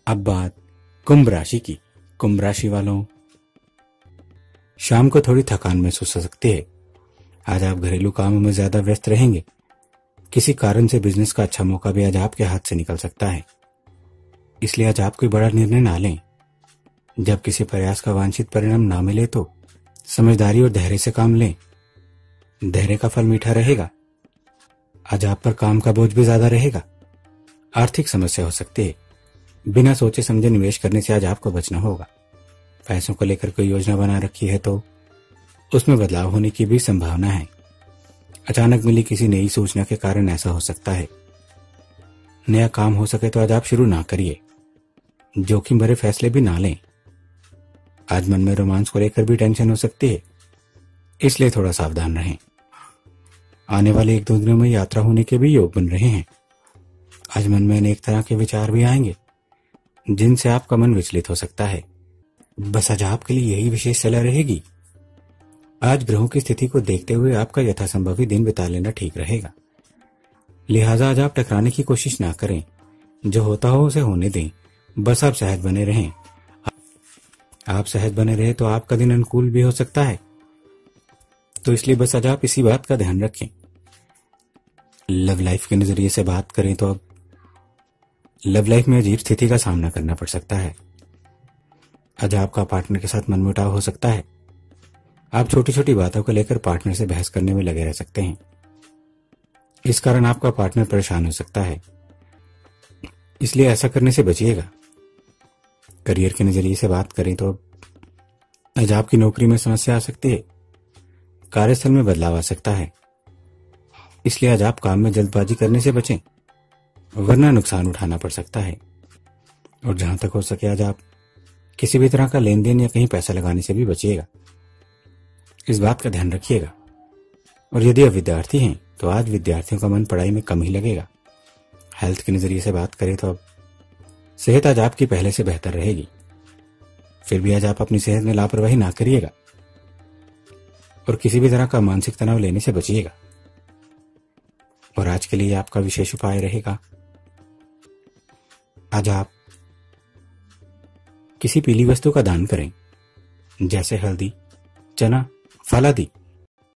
अब बात कुंभ राशि की। कुंभ राशि वालों, शाम को थोड़ी थकान महसूस हो सकती है। आज आप घरेलू कामों में ज्यादा व्यस्त रहेंगे। किसी कारण से बिजनेस का अच्छा मौका भी आज आपके हाथ से निकल सकता है, इसलिए आज आप कोई बड़ा निर्णय ना लें। जब किसी प्रयास का वांछित परिणाम ना मिले तो समझदारी और धैर्य से काम लें। धैर्य का फल मीठा रहेगा। आज आप पर काम का बोझ भी ज्यादा रहेगा। आर्थिक समस्या हो सकती है। बिना सोचे समझे निवेश करने से आज आपको बचना होगा। पैसों को लेकर कोई योजना बना रखी है तो उसमें बदलाव होने की भी संभावना है। अचानक मिली किसी नई सूचना के कारण ऐसा हो सकता है। नया काम हो सके तो आज आप शुरू ना करिए। जोखिम भरे फैसले भी ना लें। आज मन में रोमांस को लेकर भी टेंशन हो सकती है, इसलिए थोड़ा सावधान रहें। आने वाले 1-2 दिनों में यात्रा होने के भी योग बन रहे हैं। आज मन में अनेक तरह के विचार भी आएंगे जिनसे आपका मन विचलित हो सकता है। बस आज आपके लिए यही विशेष सलाह रहेगी। आज ग्रहों की स्थिति को देखते हुए आपका यथासंभव ही दिन बिता लेना ठीक रहेगा। लिहाजा आज आप टकराने की कोशिश ना करें। जो होता हो उसे होने दें। बस आप सहज बने रहें। आप सहज बने रहे तो आपका दिन अनुकूल भी हो सकता है। तो इसलिए बस आज आप इसी बात का ध्यान रखें। लव लाइफ के नजरिए से बात करें तो अब लव लाइफ में अजीब स्थिति का सामना करना पड़ सकता है। आज आपका पार्टनर के साथ मनमुटाव हो सकता है। आप छोटी छोटी बातों को लेकर पार्टनर से बहस करने में लगे रह सकते हैं। इस कारण आपका पार्टनर परेशान हो सकता है, इसलिए ऐसा करने से बचिएगा। करियर के नजरिए से बात करें तो आज आपकी नौकरी में समस्या आ सकती है। कार्यस्थल में बदलाव आ सकता है, इसलिए आज आप काम में जल्दबाजी करने से बचें, वरना नुकसान उठाना पड़ सकता है। और जहां तक हो सके आज आप किसी भी तरह का लेन देन या कहीं पैसा लगाने से भी बचिएगा। इस बात का ध्यान रखिएगा। और यदि आप विद्यार्थी हैं तो आज विद्यार्थियों का मन पढ़ाई में कम ही लगेगा। हेल्थ के नजरिए से बात करें तो अब सेहत आज आपकी पहले से बेहतर रहेगी। फिर भी आज आप अपनी सेहत में लापरवाही ना करिएगा और किसी भी तरह का मानसिक तनाव लेने से बचिएगा। और आज के लिए आपका विशेष उपाय रहेगा, आज आप किसी पीली वस्तु का दान करें, जैसे हल्दी, चना, फल आदि।